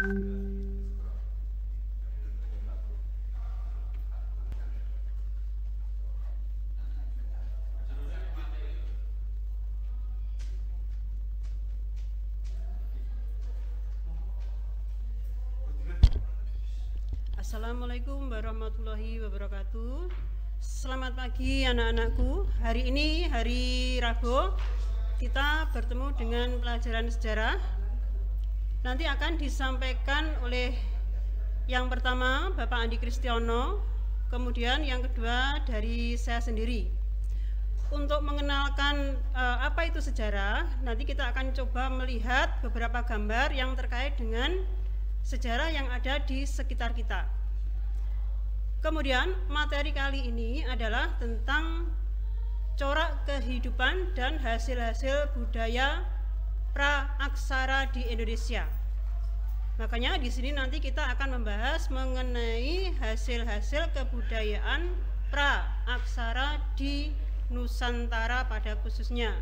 Assalamualaikum warahmatullahi wabarakatuh. Selamat pagi anak-anakku. Hari ini hari Rabu, kita bertemu dengan pelajaran sejarah. Nanti akan disampaikan oleh yang pertama Bapak Andi Kristiono, kemudian yang kedua dari saya sendiri. Untuk mengenalkan apa itu sejarah, nanti kita akan coba melihat beberapa gambar yang terkait dengan sejarah yang ada di sekitar kita. Kemudian materi kali ini adalah tentang corak kehidupan dan hasil-hasil budaya pra-aksara di Indonesia. Makanya di sini nanti kita akan membahas mengenai hasil-hasil kebudayaan pra-aksara di Nusantara pada khususnya.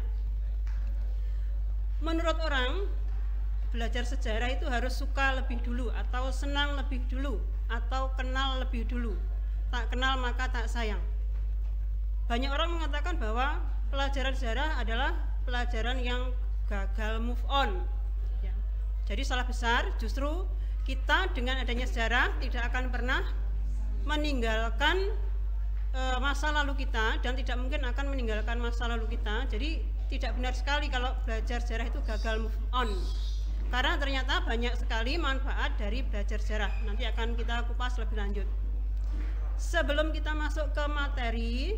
Menurut orang, belajar sejarah itu harus suka lebih dulu, atau senang lebih dulu, atau kenal lebih dulu. Tak kenal maka tak sayang. Banyak orang mengatakan bahwa pelajaran sejarah adalah pelajaran yang gagal move on ya. Jadi salah besar, justru kita dengan adanya sejarah tidak akan pernah meninggalkan masa lalu kita, dan tidak mungkin akan meninggalkan masa lalu kita. Jadi tidak benar sekali kalau belajar sejarah itu gagal move on, karena ternyata banyak sekali manfaat dari belajar sejarah. Nanti akan kita kupas lebih lanjut. Sebelum kita masuk ke materi,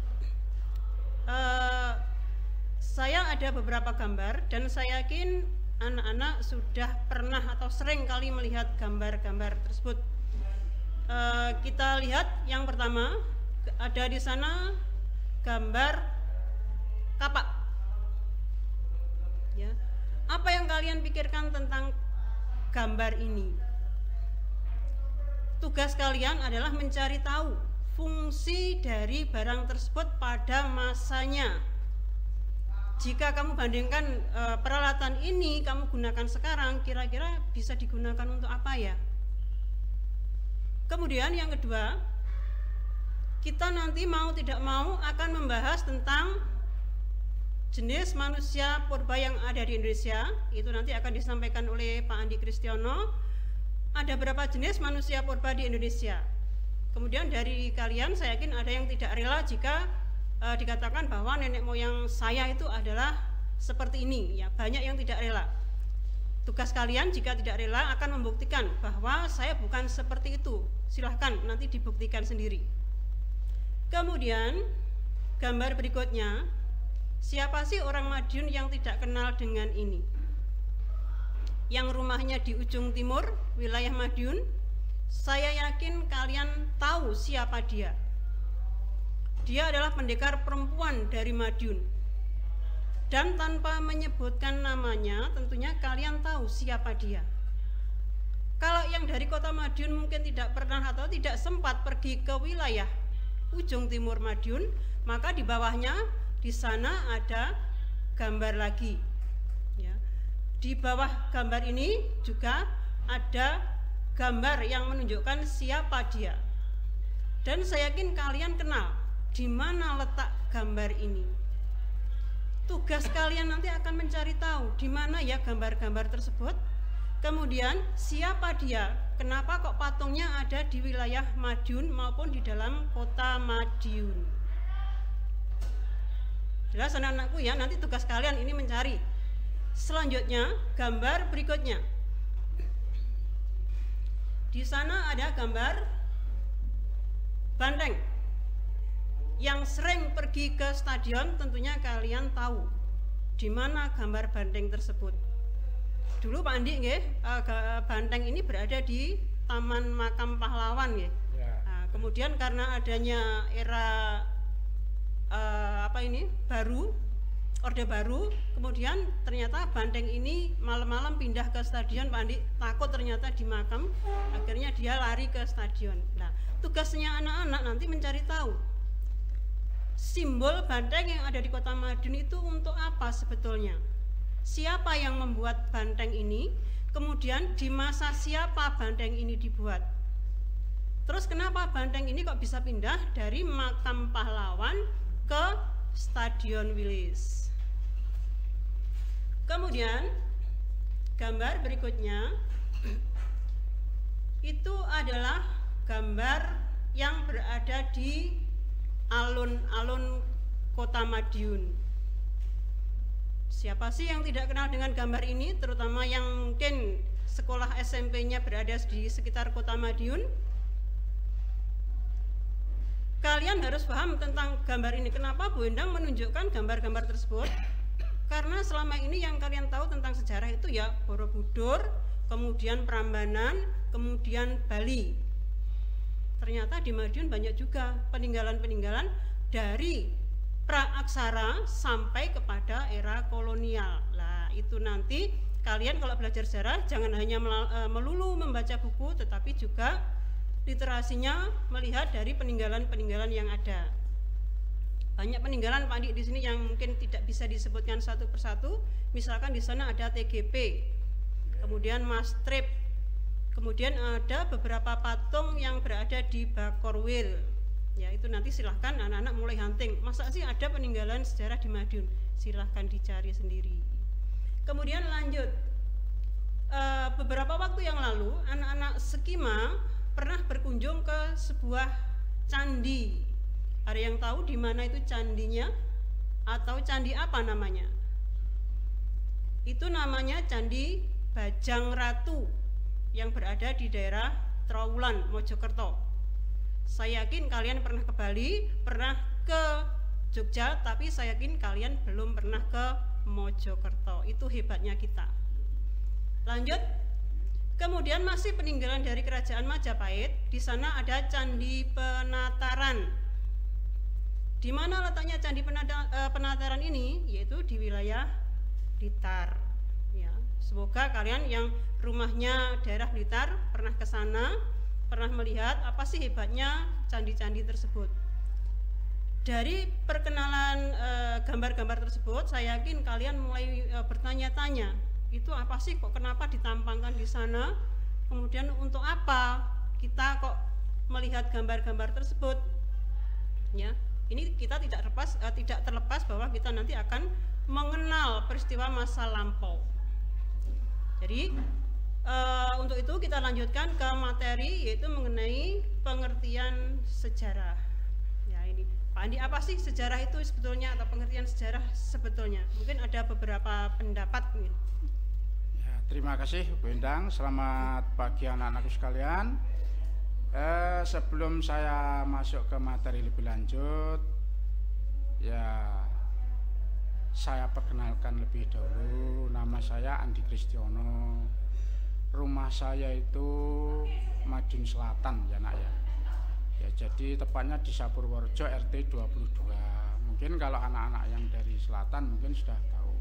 saya ada beberapa gambar, dan saya yakin anak-anak sudah pernah atau sering kali melihat gambar-gambar tersebut. Kita lihat yang pertama, ada di sana gambar kapak. Ya. Apa yang kalian pikirkan tentang gambar ini? Tugas kalian adalah mencari tahu fungsi dari barang tersebut pada masanya. Jika kamu bandingkan peralatan ini kamu gunakan sekarang, kira-kira bisa digunakan untuk apa ya? Kemudian yang kedua, kita nanti mau tidak mau akan membahas tentang jenis manusia purba yang ada di Indonesia. Itu nanti akan disampaikan oleh Pak Andi Kristiono. Ada berapa jenis manusia purba di Indonesia. Kemudian dari kalian saya yakin ada yang tidak rela jika dikatakan bahwa nenek moyang saya itu adalah seperti ini ya. Banyak yang tidak rela. Tugas kalian jika tidak rela akan membuktikan bahwa saya bukan seperti itu. Silahkan nanti dibuktikan sendiri. Kemudian gambar berikutnya, siapa sih orang Madiun yang tidak kenal dengan ini? Yang rumahnya di ujung timur wilayah Madiun, saya yakin kalian tahu siapa dia. Dia adalah pendekar perempuan dari Madiun, dan tanpa menyebutkan namanya tentunya kalian tahu siapa dia. Kalau yang dari kota Madiun mungkin tidak pernah atau tidak sempat pergi ke wilayah ujung timur Madiun, maka di bawahnya di sana ada gambar lagi ya. Di bawah gambar ini juga ada gambar yang menunjukkan siapa dia, dan saya yakin kalian kenal di mana letak gambar ini. Tugas kalian nanti akan mencari tahu di mana ya gambar-gambar tersebut, kemudian siapa dia, kenapa kok patungnya ada di wilayah Madiun maupun di dalam kota Madiun. Jelas anak-anakku ya, nanti tugas kalian ini mencari. Selanjutnya gambar berikutnya. Di sana ada gambar banteng. Yang sering pergi ke stadion tentunya kalian tahu di mana gambar banteng tersebut. Dulu Pak Andi banteng ini berada di Taman Makam Pahlawan ya. Nah, kemudian karena adanya era Orde Baru, kemudian ternyata banteng ini malam-malam pindah ke stadion. Pak Andi takut ternyata di makam, akhirnya dia lari ke stadion. Nah, tugasnya anak-anak nanti mencari tahu simbol banteng yang ada di kota Madiun itu untuk apa sebetulnya. Siapa yang membuat banteng ini? Kemudian di masa siapa banteng ini dibuat? Terus kenapa banteng ini kok bisa pindah dari makam pahlawan ke Stadion Wilis? Kemudian gambar berikutnya itu adalah gambar yang berada di alun-alun Kota Madiun. Siapa sih yang tidak kenal dengan gambar ini, terutama yang mungkin sekolah SMP-nya berada di sekitar Kota Madiun? Kalian harus paham tentang gambar ini. Kenapa Bu Endang menunjukkan gambar-gambar tersebut? Karena selama ini yang kalian tahu tentang sejarah itu ya Borobudur, kemudian Prambanan, kemudian Bali. Ternyata di Madiun banyak juga peninggalan-peninggalan dari praaksara sampai kepada era kolonial. Nah, itu nanti kalian kalau belajar sejarah jangan hanya melulu membaca buku, tetapi juga literasinya melihat dari peninggalan-peninggalan yang ada. Banyak peninggalan Pak Andi di sini yang mungkin tidak bisa disebutkan satu persatu. Misalkan di sana ada TGP, kemudian Mastrip, kemudian ada beberapa patung yang berada di Bakorwil. Ya, itu nanti silahkan anak-anak mulai hunting. Masa sih ada peninggalan sejarah di Madiun? Silahkan dicari sendiri. Kemudian lanjut, beberapa waktu yang lalu anak-anak Sekima pernah berkunjung ke sebuah candi. Ada yang tahu di mana itu candinya? Atau candi apa namanya? Itu namanya Candi Bajang Ratu yang berada di daerah Trowulan, Mojokerto. Saya yakin kalian pernah ke Bali, pernah ke Jogja, tapi saya yakin kalian belum pernah ke Mojokerto. Itu hebatnya kita. Lanjut. Kemudian masih peninggalan dari Kerajaan Majapahit. Di sana ada Candi Penataran. Di mana letaknya Candi Penataran ini? Yaitu di wilayah Blitar. Ya, semoga kalian yang rumahnya daerah Blitar pernah ke sana, pernah melihat apa sih hebatnya candi-candi tersebut. Dari perkenalan gambar-gambar tersebut, saya yakin kalian mulai bertanya-tanya, itu apa sih, kok kenapa ditampangkan di sana, kemudian untuk apa kita kok melihat gambar-gambar tersebut. Ya, ini kita tidak terlepas bahwa kita nanti akan mengenal peristiwa masa lampau. Jadi untuk itu kita lanjutkan ke materi, yaitu mengenai pengertian sejarah. Ya, ini Pak Andi, apa sih sejarah itu sebetulnya, atau pengertian sejarah sebetulnya? Mungkin ada beberapa pendapat. Ya, terima kasih Bu Endang. Selamat pagi anak-anakku sekalian. Sebelum saya masuk ke materi lebih lanjut, ya saya perkenalkan lebih dahulu. Nama saya Andi Kristiono. Rumah saya itu Madiun Selatan ya nak ya. Ya, jadi tepatnya di Sapurworejo RT 22. Mungkin kalau anak-anak yang dari selatan mungkin sudah tahu.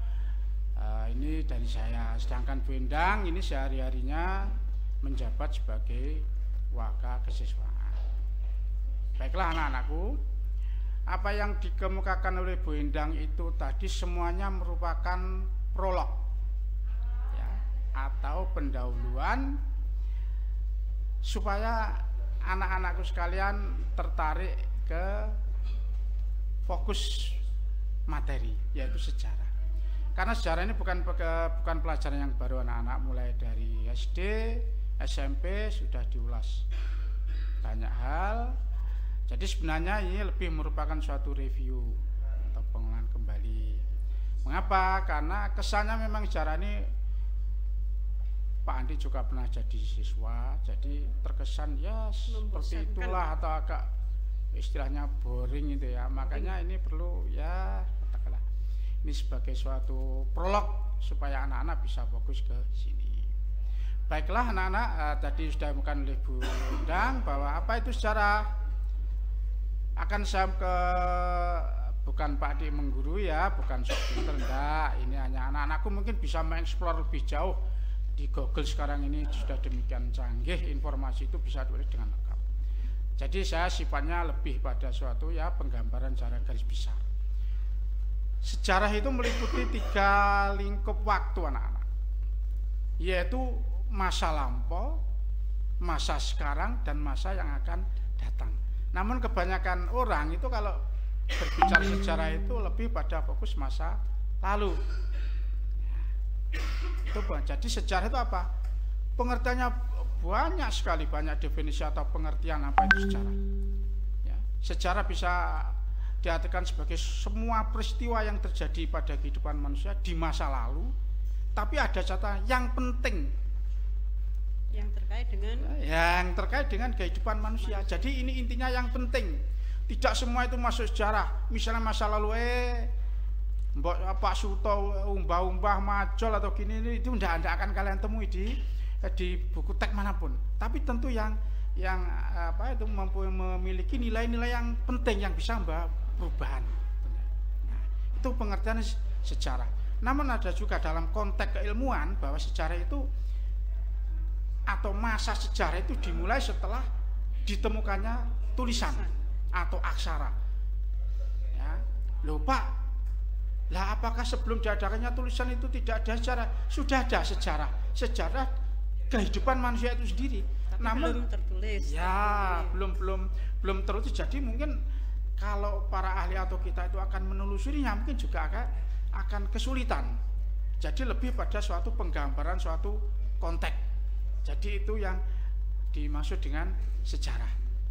Ini dari saya. Sedangkan Bu Endang ini sehari-harinya menjabat sebagai Waka Kesiswaan. Baiklah anak-anakku, apa yang dikemukakan oleh Bu Endang itu tadi semuanya merupakan prolog atau pendahuluan supaya anak-anakku sekalian tertarik ke fokus materi, yaitu sejarah. Karena sejarah ini bukan pelajaran yang baru anak-anak, mulai dari SD, SMP sudah diulas banyak hal. Jadi sebenarnya ini lebih merupakan suatu review atau pengulangan kembali. Mengapa? Karena kesannya memang sejarah ini, Pak Andi juga pernah jadi siswa, jadi terkesan ya seperti itulah, atau agak istilahnya boring itu ya. Makanya ini perlu ya katakanlah ini sebagai suatu prolog supaya anak-anak bisa fokus ke sini. Baiklah anak-anak, tadi sudah bukan oleh Bu Endang bahwa apa itu sejarah. Akan saya bukan Pak Andi mengguru ya, bukan sok pinter enggak. Ini hanya anak-anakku mungkin bisa mengeksplor lebih jauh. Di Google sekarang ini sudah demikian canggih, informasi itu bisa ditulis dengan lengkap. Jadi saya sifatnya lebih pada suatu ya penggambaran secara garis besar. Sejarah itu meliputi 3 lingkup waktu anak-anak. yaitu masa lampau, masa sekarang, dan masa yang akan datang. Namun kebanyakan orang itu kalau berbicara sejarah itu lebih pada fokus masa lalu. Itu jadi sejarah itu apa? Pengertiannya banyak sekali, banyak definisi atau pengertian apa itu sejarah. Ya, sejarah bisa diartikan sebagai semua peristiwa yang terjadi pada kehidupan manusia di masa lalu, tapi ada catatan yang penting yang terkait dengan kehidupan manusia. Jadi ini intinya yang penting. Tidak semua itu masuk sejarah. Misalnya masa lalu Pak Suto umbah-umbah majol atau gini, itu tidak akan kalian temui di buku teks manapun. Tapi tentu yang apa itu memiliki nilai-nilai yang penting yang bisa membawa perubahan. Nah, itu pengertian sejarah. Namun ada juga dalam konteks keilmuan bahwa sejarah itu atau masa sejarah itu dimulai setelah ditemukannya tulisan atau aksara. Ya, loh Pak, lah apakah sebelum diadakannya tulisan itu tidak ada sejarah? Sudah ada sejarah kehidupan manusia itu sendiri. Tapi namun belum tertulis. Ya, belum tertulis. Jadi mungkin kalau para ahli atau kita itu akan menelusurinya mungkin juga akan kesulitan. Jadi lebih pada suatu penggambaran suatu konteks. Jadi itu yang dimaksud dengan sejarah.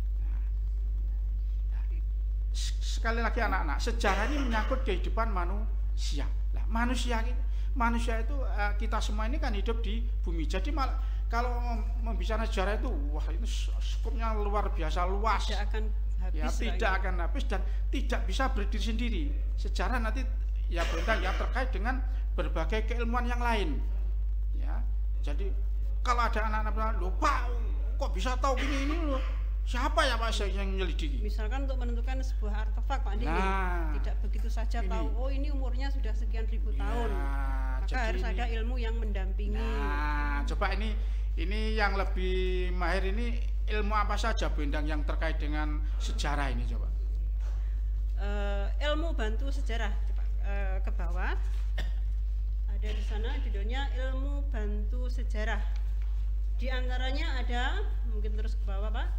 Sekali lagi anak-anak, sejarah ini menyangkut kehidupan manusia. Nah, manusia itu kita semua ini kan hidup di bumi. Jadi kalau membicarakan sejarah itu, wah itu skopnya luar biasa luas. Tidak akan habis dan tidak bisa berdiri sendiri. Sejarah nanti ya berintang ya terkait dengan berbagai keilmuan yang lain. Ya, jadi kalau ada anak-anak bilang, loh Pak, kok bisa tahu ini loh? Siapa ya Pak yang menyelidiki? Misalkan untuk menentukan sebuah artefak Pak Andi, tidak begitu saja tahu, oh ini umurnya sudah sekian ribu tahun. Maka harus ada ilmu yang mendampingi. Nah, coba ini yang lebih mahir ini ilmu apa saja Bu Endang yang terkait dengan sejarah ini coba? Ilmu bantu sejarah, ke bawah. Ada di sana judulnya ilmu bantu sejarah. Di antaranya ada, mungkin terus ke bawah Pak,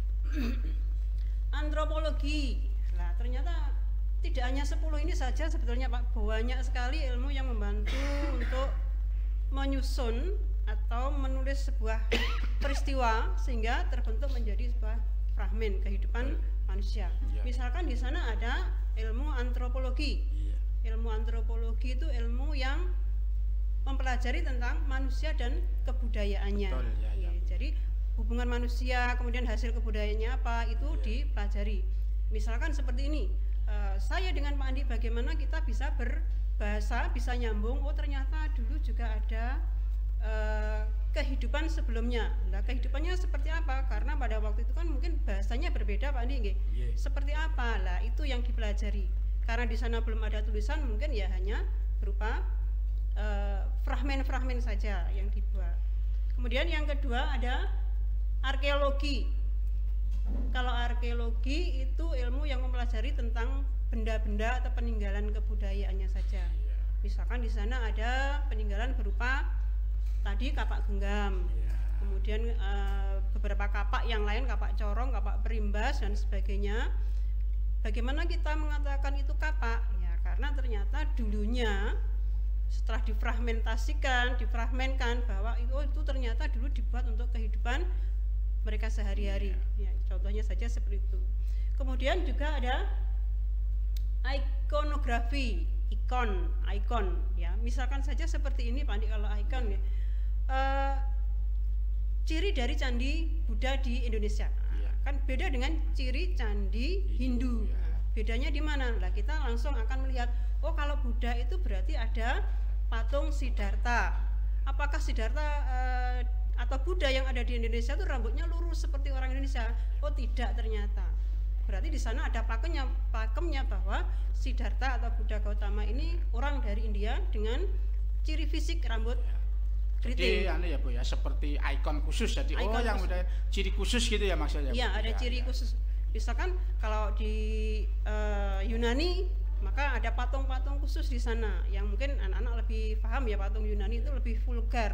antropologi. Nah ternyata tidak hanya 10 ini saja sebetulnya Pak, banyak sekali ilmu yang membantu untuk menyusun atau menulis sebuah peristiwa sehingga terbentuk menjadi sebuah fragmen kehidupan manusia. Misalkan di sana ada ilmu antropologi. Ilmu antropologi itu ilmu yang mempelajari tentang manusia dan kebudayaannya. Jadi hubungan manusia kemudian hasil kebudayaannya apa itu dipelajari. Misalkan seperti ini, saya dengan Pak Andi bagaimana kita bisa berbahasa, bisa nyambung. Oh ternyata dulu juga ada kehidupan sebelumnya. Nah kehidupannya seperti apa? Karena pada waktu itu kan mungkin bahasanya berbeda Pak Andi. Seperti apa? Lah itu yang dipelajari. Karena di sana belum ada tulisan, mungkin ya hanya berupa fragmen-fragmen saja yang dibuat. Kemudian yang kedua ada arkeologi. Kalau arkeologi itu ilmu yang mempelajari tentang benda-benda atau peninggalan kebudayaannya saja. Misalkan di sana ada peninggalan berupa tadi kapak genggam, kemudian beberapa kapak yang lain, kapak corong, kapak perimbas dan sebagainya. Bagaimana kita mengatakan itu kapak? Ya karena ternyata dulunya setelah difragmenkan bahwa itu ternyata dulu dibuat untuk kehidupan mereka sehari-hari. Ya, contohnya saja seperti itu. Kemudian juga ada ikonografi, ikon, ya. Misalkan saja seperti ini Pak Andi, kalau ikon ya. Ciri dari candi Buddha di Indonesia. Kan beda dengan ciri candi Hindu. Bedanya di mana? Nah, kita langsung akan melihat, oh kalau Buddha itu berarti ada patung Siddhartha. Apakah Siddhartha atau Buddha yang ada di Indonesia itu rambutnya lurus seperti orang Indonesia? Oh tidak, ternyata. Berarti di sana ada pakemnya bahwa Siddhartha atau Buddha Gautama ini orang dari India dengan ciri fisik rambut keriting. Jadi ya Bu ya, seperti ikon khusus. Jadi ikon yang udah ciri khusus gitu ya maksudnya. Iya, ada ciri khusus. Misalkan kalau di Yunani maka ada patung-patung khusus di sana yang mungkin anak-anak lebih paham ya, patung Yunani itu lebih vulgar.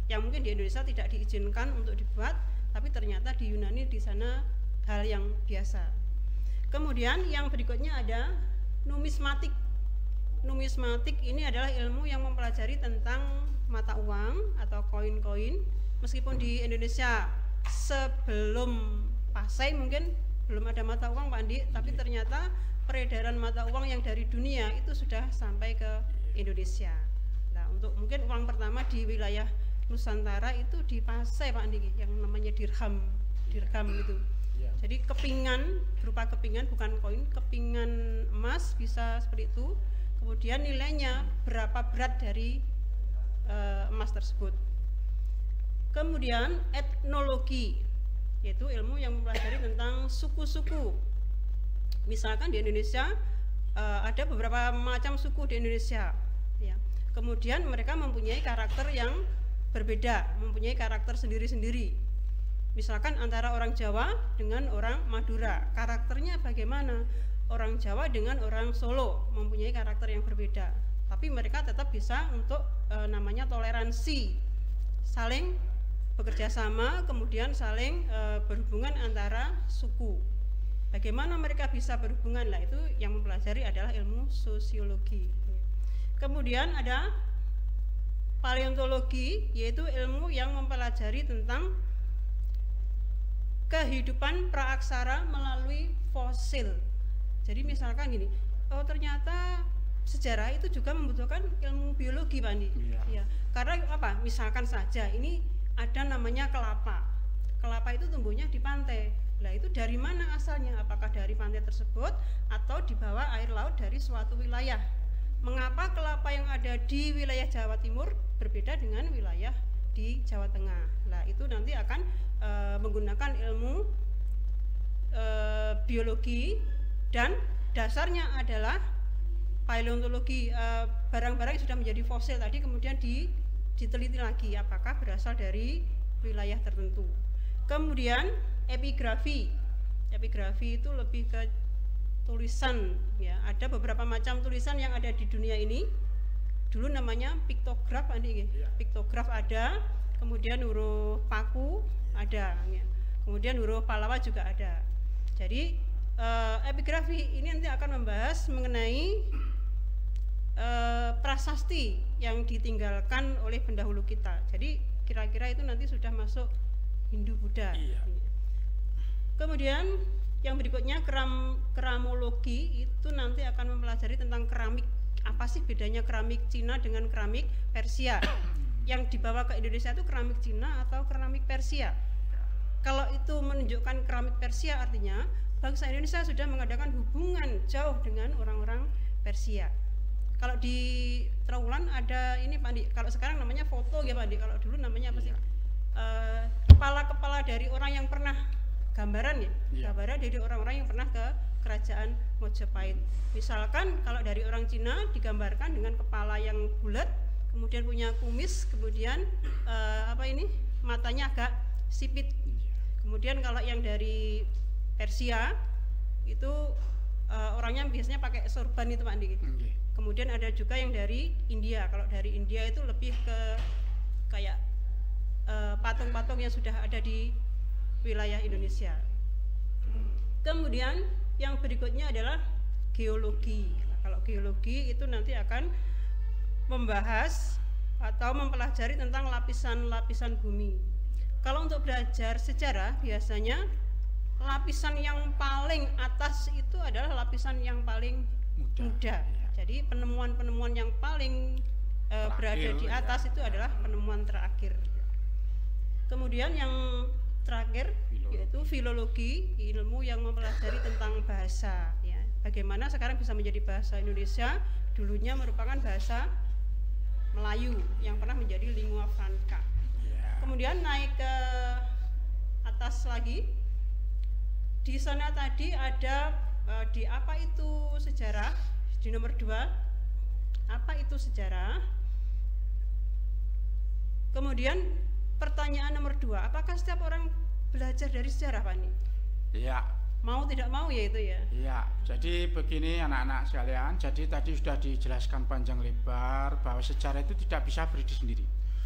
yang mungkin di Indonesia tidak diizinkan untuk dibuat, tapi ternyata di Yunani di sana hal yang biasa. Kemudian yang berikutnya ada numismatik. Numismatik ini adalah ilmu yang mempelajari tentang mata uang atau koin-koin. Meskipun di Indonesia sebelum Pasai mungkin belum ada mata uang Pak Andi, tapi ternyata peredaran mata uang yang dari dunia itu sudah sampai ke Indonesia. Nah, untuk mungkin uang pertama di wilayah Nusantara itu di Pasai Pak Andi, yang namanya dirham itu. Jadi kepingan, berupa kepingan bukan koin, kepingan emas bisa seperti itu. Kemudian nilainya berapa berat dari emas tersebut. Kemudian etnologi, yaitu ilmu yang mempelajari tentang suku-suku. Misalkan di Indonesia ada beberapa macam suku di Indonesia, ya. Kemudian mereka mempunyai karakter yang berbeda, mempunyai karakter sendiri-sendiri. Misalkan antara orang Jawa dengan orang Madura, karakternya bagaimana? Orang Jawa dengan orang Solo mempunyai karakter yang berbeda, tapi mereka tetap bisa untuk namanya toleransi, saling bekerja sama, kemudian saling berhubungan antara suku. Bagaimana mereka bisa berhubungan? Lah itu yang mempelajari adalah ilmu sosiologi. Kemudian ada paleontologi, yaitu ilmu yang mempelajari tentang kehidupan praaksara melalui fosil. Jadi misalkan gini, oh ternyata sejarah itu juga membutuhkan ilmu biologi Pak Andi. Ya, karena apa? Misalkan saja ini ada namanya kelapa. Kelapa itu tumbuhnya di pantai. Nah itu dari mana asalnya? Apakah dari pantai tersebut atau di bawah air laut dari suatu wilayah? Mengapa kelapa yang ada di wilayah Jawa Timur berbeda dengan wilayah di Jawa Tengah? Nah itu nanti akan menggunakan ilmu biologi, dan dasarnya adalah paleontologi. Barang-barang yang sudah menjadi fosil tadi kemudian diteliti lagi apakah berasal dari wilayah tertentu. Kemudian epigrafi. Epigrafi itu lebih ke tulisan, ya. Ada beberapa macam tulisan yang ada di dunia ini. Dulu namanya piktograf, piktograf ada, kemudian huruf paku ada, ya. Kemudian huruf Pallawa juga ada. Jadi epigrafi ini nanti akan membahas mengenai prasasti yang ditinggalkan oleh pendahulu kita. Jadi kira-kira itu nanti sudah masuk Hindu-Buddha. Iya. Kemudian yang berikutnya keramologi, itu nanti akan mempelajari tentang keramik. Apa sih bedanya keramik Cina dengan keramik Persia? Yang dibawa ke Indonesia itu keramik Cina atau keramik Persia? Kalau itu menunjukkan keramik Persia, artinya bangsa Indonesia sudah mengadakan hubungan jauh dengan orang-orang Persia. Kalau di Trawulan ada ini Pak Andi, kalau sekarang namanya foto ya Pak Andi, kalau dulu namanya apa sih? Kepala-kepala dari orang yang pernah gambaran, ya. Gambaran dari orang-orang yang pernah ke kerajaan Mojopahit. Misalkan kalau dari orang Cina digambarkan dengan kepala yang bulat, kemudian punya kumis, kemudian matanya agak sipit. Kemudian kalau yang dari Persia itu orangnya biasanya pakai sorban itu Pak Andi. Kemudian ada juga yang dari India. Kalau dari India itu lebih ke kayak patung-patung yang sudah ada di wilayah Indonesia. Kemudian yang berikutnya adalah geologi. Nah, kalau geologi itu nanti akan membahas atau mempelajari tentang lapisan-lapisan bumi. Kalau untuk belajar sejarah biasanya lapisan yang paling atas itu adalah lapisan yang paling muda. Jadi penemuan-penemuan yang paling berada di atas itu adalah penemuan terakhir. Kemudian yang terakhir yaitu filologi, ilmu yang mempelajari tentang bahasa, ya. Bagaimana sekarang bisa menjadi bahasa Indonesia, dulunya merupakan bahasa Melayu yang pernah menjadi lingua franca. Kemudian naik ke atas lagi, di sana tadi ada di apa itu sejarah, di nomor 2 apa itu sejarah. Kemudian pertanyaan nomor 2, apakah setiap orang belajar dari sejarah Pak Andi? Iya. Mau tidak mau ya itu ya. Iya. Jadi begini anak-anak sekalian, jadi tadi sudah dijelaskan panjang lebar bahwa sejarah itu tidak bisa berdiri sendiri.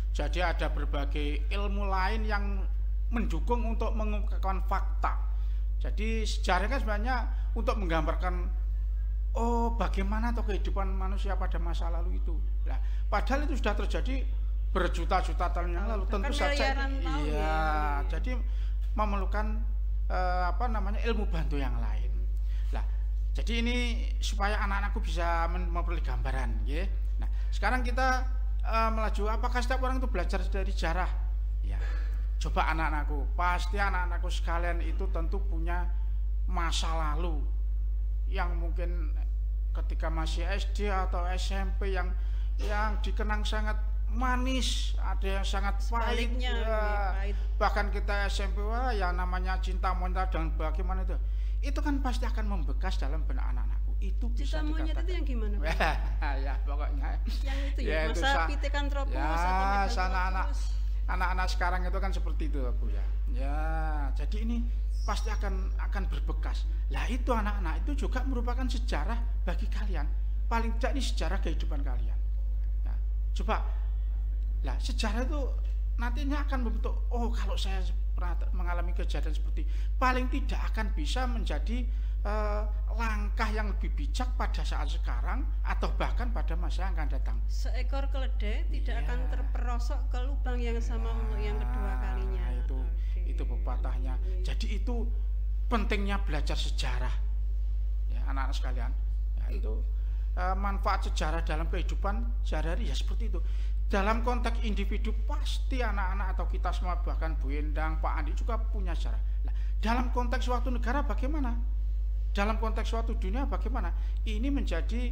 Jadi ada berbagai ilmu lain yang mendukung untuk mengungkapkan fakta. Jadi sejarah kan sebenarnya untuk menggambarkan bagaimana atau kehidupan manusia pada masa lalu itu. Nah, padahal itu sudah terjadi berjuta-juta tahun yang lalu. Tentu saja iya. Jadi memerlukan ilmu bantu yang lain. Nah, jadi ini supaya anak-anakku bisa memperoleh gambaran, ya. Nah, sekarang kita melaju. Apakah setiap orang itu belajar dari sejarah? Ya. Coba anak-anakku, pasti anak-anakku sekalian itu tentu punya masa lalu yang mungkin ketika masih SD atau SMP yang dikenang sangat manis, ada yang sangat pahit, bahkan kita SMP ya namanya cinta monyet dan bagaimana itu kan pasti akan membekas dalam benak anak-anakku. Itu bisa cinta monyet itu yang gimana? Ya pokoknya yang itu ya, masa Pithecanthropus ya, anak-anak sekarang itu kan seperti itu Bu ya. Ya, jadi ini pasti akan berbekas. Lah itu anak-anak itu juga merupakan sejarah bagi kalian. Paling tidak ini sejarah kehidupan kalian. Ya, coba lah sejarah itu nantinya akan membentuk, kalau saya pernah mengalami kejadian seperti, paling tidak akan bisa menjadi langkah yang lebih bijak pada saat sekarang atau bahkan pada masa yang akan datang. Seekor keledai tidak akan terperosok ke lubang yang sama untuk yang kedua kalinya. Itu pepatahnya. Jadi itu pentingnya belajar sejarah, ya anak-anak sekalian. Ya, itu manfaat sejarah dalam kehidupan sehari-hari ya seperti itu. Dalam konteks individu pasti anak-anak atau kita semua bahkan Bu Endang, Pak Andi juga punya sejarah. Nah, dalam konteks suatu negara bagaimana? Dalam konteks suatu dunia bagaimana? Ini menjadi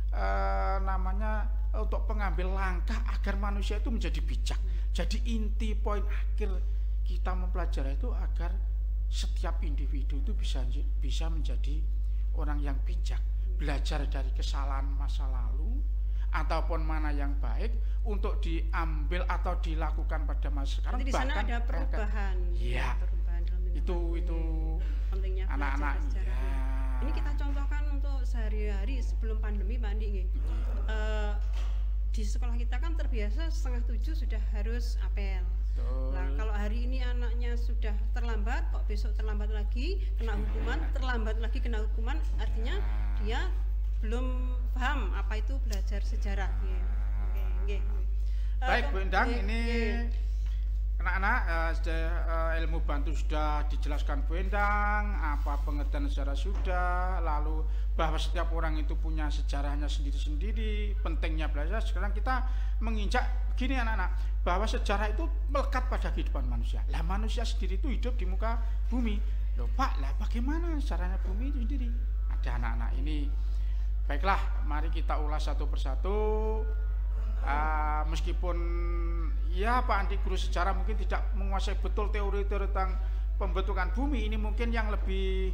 untuk pengambil langkah agar manusia itu menjadi bijak. Jadi inti poin akhir kita mempelajari itu agar setiap individu itu bisa menjadi orang yang bijak, belajar dari kesalahan masa lalu ataupun mana yang baik untuk diambil atau dilakukan pada masa sekarang. Jadi di sana ada perubahan. Iya. Itu pentingnya anak-anak. Ya. Ini kita contohkan untuk sehari-hari sebelum pandemi Pak Andi. Di sekolah kita kan terbiasa 6:30 sudah harus apel. Nah, kalau hari ini anaknya sudah terlambat, kok besok terlambat lagi kena hukuman, terlambat lagi kena hukuman, artinya dia belum paham apa itu belajar sejarah. Baik Bu Endang, ini anak-anak ilmu bantu sudah dijelaskan Bu Endang, apa pengertian sejarah sudah, lalu bahwa setiap orang itu punya sejarahnya sendiri-sendiri, pentingnya belajar. Sekarang kita menginjak gini anak-anak, bahwa sejarah itu melekat pada kehidupan manusia. Lah manusia sendiri itu hidup di muka bumi. Loh Pak, lah bagaimana caranya bumi itu sendiri? Ada anak-anak ini. Baiklah, mari kita ulas satu persatu. Meskipun ya Pak Andi guru sejarah mungkin tidak menguasai betul teori-teori tentang pembentukan bumi, ini mungkin yang lebih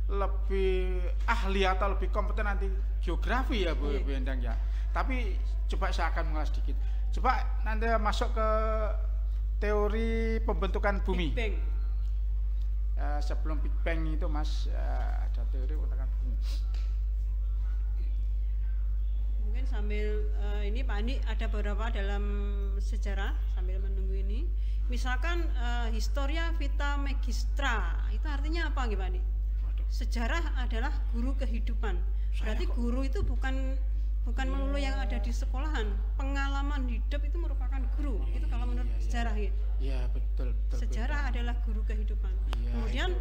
ahli atau lebih kompeten nanti geografi ya Bu Endang ya. Tapi coba saya akan mengulas sedikit. Coba nanti masuk ke teori pembentukan bumi. Big Bang. Sebelum Big Bang itu Mas ada teori pembentukan bumi. Mungkin sambil ini Pak Andi ada beberapa dalam sejarah sambil menunggu ini. Misalkan Historia Vita Magistra, itu artinya apa Pak Andi? Sejarah adalah guru kehidupan. Berarti guru itu bukan melulu yang ada di sekolahan. Pengalaman hidup itu merupakan guru. Itu kalau menurut sejarah ya. Iya betul. Sejarah adalah guru kehidupan. Ya, kemudian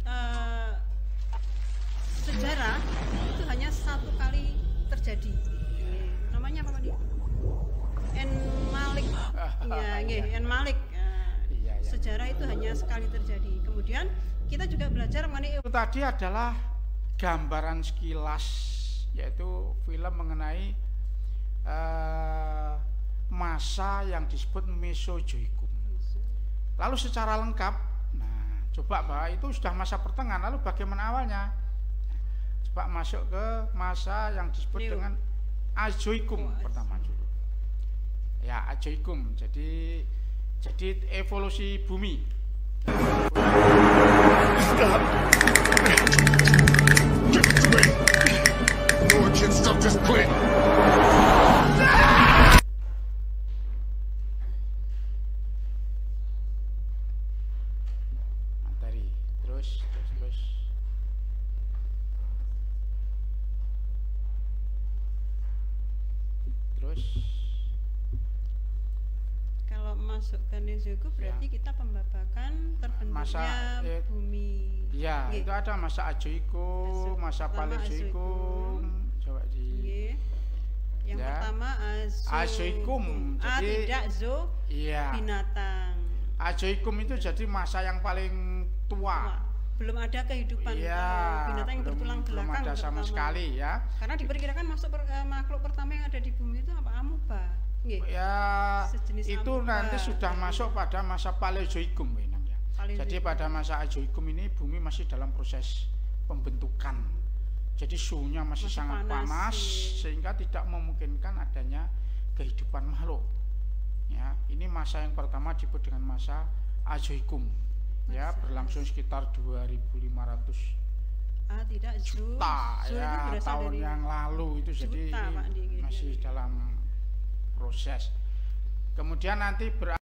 sejarah itu hanya satu kali terjadi. Namanya apa dia? En Malik. En Malik. Sejarah itu hanya sekali terjadi. Kemudian kita juga belajar mengenai itu tadi adalah gambaran sekilas, yaitu film mengenai masa yang disebut Mesozoikum. Lalu secara lengkap, nah coba bahwa itu sudah masa pertengahan, lalu bagaimana awalnya? Coba masuk ke masa yang disebut dengan Azoikum pertama dulu. Ya Azoikum, jadi evolusi bumi. Stop! Get away! No one can stop this planet! Terus. Kalau masuk ke Nezuko berarti kita pembabakan terbentuknya bumi. Iya, itu ada masa Ajoikum, masa Paleozoikum. Coba di. Yang pertama Ajoikum. Jadi tidak binatang. Ajoikum itu jadi masa yang paling tua. Belum ada kehidupan binatang yang bertulang belakang. Belum ada sama sekali ya. Karena diperkirakan masuk makhluk pertama yang ada di bumi itu apa? Amuba. Ya, sejenis itu amuba. nanti sudah masuk pada masa Paleozoikum ya. Jadi pada masa Ajoikum ini bumi masih dalam proses pembentukan. Jadi suhunya masih sangat panas sehingga tidak memungkinkan adanya kehidupan makhluk. Ya, ini masa yang pertama disebut dengan masa Ajoikum. Ya, berlangsung sekitar 2.500 juta ya tahun yang lalu itu, jadi masih dalam proses. Kemudian nanti